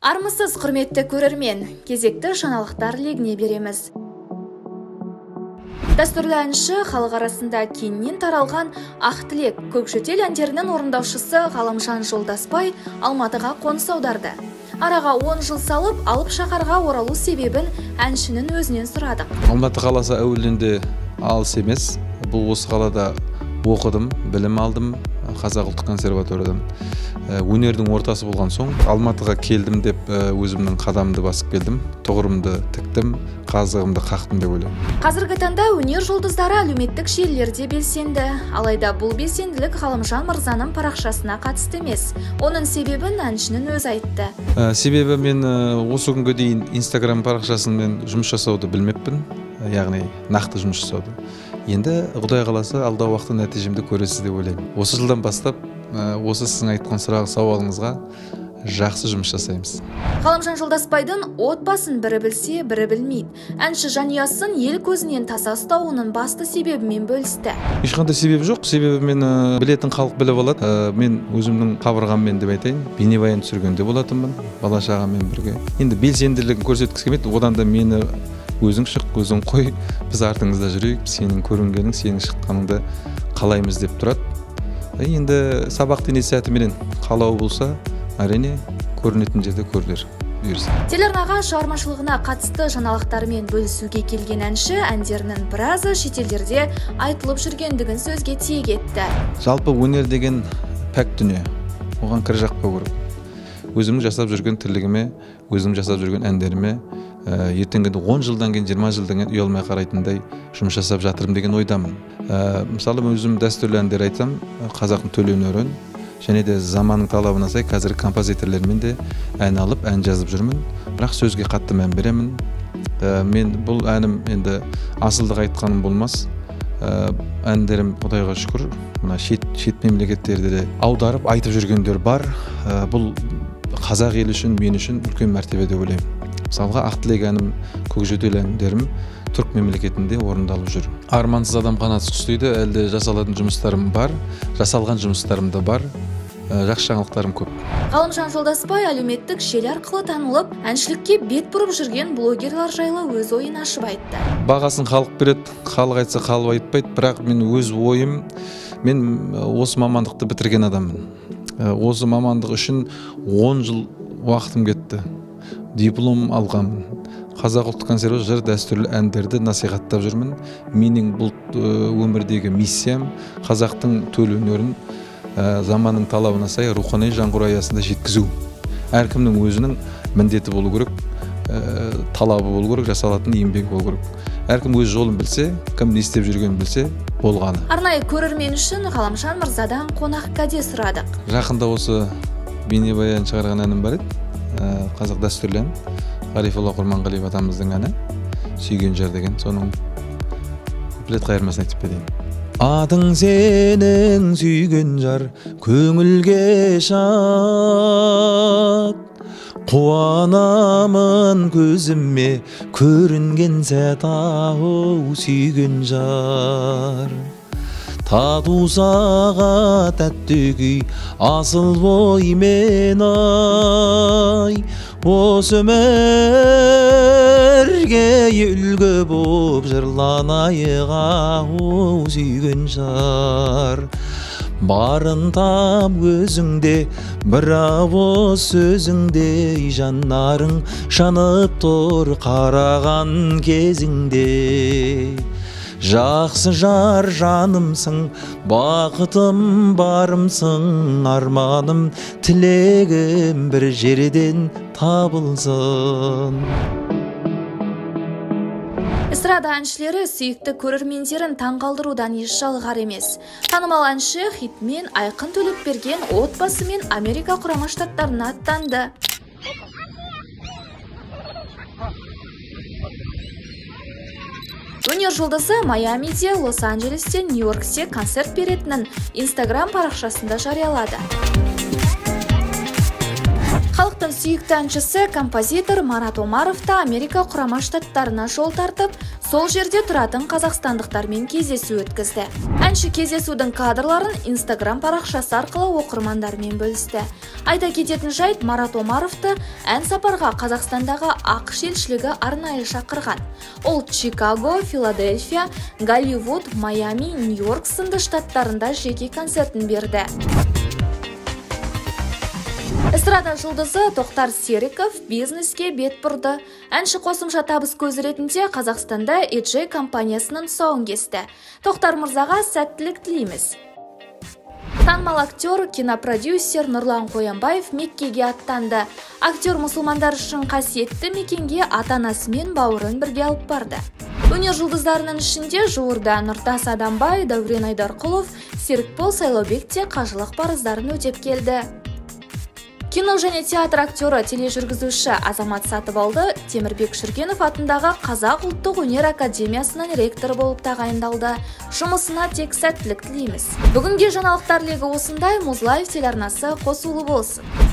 Армысыз құрметті көрермен, кезекті жаңалықтар легіне береміз. Дәстүрлі әнші халық арасында кеңінен таралған Ақ тілек көкшетел әндерінің орындаушысы Ғалымжан Жолдаспай Алматыға қоныс аударды. Араға 10 жыл салып, алып шаһарға оралу себебін әншінің өзінен сұрадық. Алматы қаласы әуелінде алыс емес. Бұл осы қалада оқыдым, білім алдым, Қазақ ұлттық консерваториядан. Өнердің ортасы болған соң Алматыға келдім деп өзімнің қадамды басып келдім. Тұғырымды тіктім, қазығымды қақтым деп ойлаймын. Қазіргі таңда өнер жұлдыздары әлеуметтік желілерде белсенді. Алайда бұл белсенділік Ғалымжан мырзаның парақшасына қатысты емес. Оның себебін әншінің өзі айтты. Себебі мен осы күнге дейін Instagram парақшасымен жұмыс жасауды білмеппін. Яғни нақты жұмыс жасауды. Енді Құдай қаласа алдағы уақытта нәтижемді көресіз деп ойлаймын. Осы жылдан бастап осы сіздің айтқан сауалыңызға жақсы жұмыс жасаймыз. Ғалымжан Жолдаспайдың отбасын бірі білсе, бірі білмейді. Әнші жанұясын ел көзінен таса ұстауының басты себебімен бөлісті. Ешқандай себебі жоқ. Себебі мен білетін халық біліп алады. Мен өзімнің қабырғаммен деп айтайын, бейнебаян түсіргенде болатынмын, бала шағаммен бірге. Енді белсенділігін көрсеткісі келмейді. Одан да мені өзің шық, өзің қой, біз артыңызда жүрейік, сенің көрінгенің, сенің шыққаныңды қалаймыз деп тұрады. Енді сабақ дене сәтіменен қалау болса, әрине көрінетін жерде көрілер. Телеарнаға шығармашылығына қатысты жаңалықтармен бөлісуге келген әнші әндерінің біразы шетелдерде айтылып жүргендігін сөзге тиек етті. Жалпы өнер деген пәк дүние, оған кір жақпау керек. Өзімнің жасап жүрген тірлігіме, өзімнің жасап жүрген әндеріме ертеңгіде 10 жылдан кейін, 20 жылдан кейін ұялмай қарайтындай жұмыс жасап жатырмын деген ойдамын. Мысалы, өзім дәстүрлі әндер айтсам, қазақтың төл өнерін және де заманның талабына сай қазір композиторлермен де ән алып, ән жазып жүрмін. Бірақ сөзге қатты мән беремін. Мен бұл әнім енді асылдық айтқаным болмас. Әндерім Құдайға шүкір, мына шет мемлекеттерде де аударып айтып жүргендер бар. Бұл қазақ елі үшін, мен үшін үлкен мәртебе деп ойлаймын. Мысалға, Ақ тілек әнім, көкшетел әндерім түрік мемлекетінде орындалып жүр. Армансыз адам қанатсыз құс дейді. Әлде жасалатын жұмыстарым бар, жасалған жұмыстарым да бар. Жақсы жаңалықтарым көп. Ғалымжан Жолдаспай әлеуметтік желі арқылы танылып, әншілікке бет бұрып жүрген блогерлар жайлы өз ойын ашып айтты. Бағасын халық береді, халық айтса халық айтпайды, бірақ мен өз ойым, мен осы мамандықты бітірген адаммын. Осы мамандық үшін 10 жыл уақытым кетті. Диплом алғанмын. Қазақ ұлттық консерватория дәстүрлі әндерді насихаттап жүрмін. Менің бұл өмірдегі миссиям қазақтың төл өнерін заманның талабына сай рухани жаңғыру аясында жеткізу. Әркімнің өзінің міндеті болу керек, талабы болу керек, жасалатын еңбегі болу керек. Әркім өз жолын білсе, кім не істеп жүргенін білсе болғаны. Арнайы көрермен үшін Ғалымжан мырзадан қонақ кәде сұрадық. Жақында осы бейнебаян шығарған әнім бар еді. Қазақ дәстүрлі ән, Ғарифолла Құрманғалиев атамыздың әні, Сүйген жар деген, соның куплет қайырмасын айтып берейін. Атың сенің сүйген жар, көңілге шат, қуанамын көзіме көрінген сәт, ау сүйген жар. Тату саға тәтті күй, асыл боймен ай, осы өмірге үлгі боп жырланайық, ау сүйген жар. Барын тап өзіңде, бір ауыз сөзіңде, жанарың жанып тұр қараған кезіңде. Жақсы жар жанымсың, бақытым барымсың, арманым, тілегім бір жерден табылсын. Эстрада әншілері сүйікті көрермендерін таңғалдырудан еш жалығар емес. Танымал әнші хитмен Айқын Төлепберген отбасымен Америка Құрама Штаттарына аттанды. Өнер жұлдызы Майамиде, Лос-Анджелесте, Нью-Йоркте концерт беретінін Instagram парақшасында жариялады. Халықтың сүйікті әншісі, композитор Марат Омаров та Америка құрама штаттарына жол тартып, сол жерде тұратын қазақстандықтармен кездесу өткізді. Әнші кездесудің кадрларын Instagram парақшасы арқылы оқырмандармен бөлісті. Айта кететін жайт, Марат Омаровты ән сапарға Қазақстандағы ақш елшілігі арнайы шақырған. Ол Чикаго, Филадельфия, Голливуд, Майами, Нью-Йорк сынды штаттарында жеке концертін берді. Эстрада жұлдызы Тоқтар Серіков бизнеске бет бұрды. Әнші қосымша табыс көзі ретінде Қазақстанда EJ компаниясының тұсауын кесті. Тоқтар мырзаға сәттілік тілейміз. Танымал актер, кинопродюсер Нұрлан Қоянбаев Меккеге аттанды. Актер мұсылмандар үшін қасиетті мекенге ата-анасы мен бауырын бірге алып барды. Өнер жұлдыздарының ішінде жуырда Нұртас Адамбай, Дәурен Айдарқұлов, Серікбол Сайлаубек те қажылық парыздарын өтеп келді. Кино және театр актері, тележүргізуші Азамат Сатыбалды Темірбек Шүргенов атындағы Қазақ ұлттық өнер академиясының ректор болып тағайындалды. Жұмысына тек сәттілік тілейміз. Бүгінге жаңалықтар легі осындай. Музлайв телеарнасы қосулы болсын.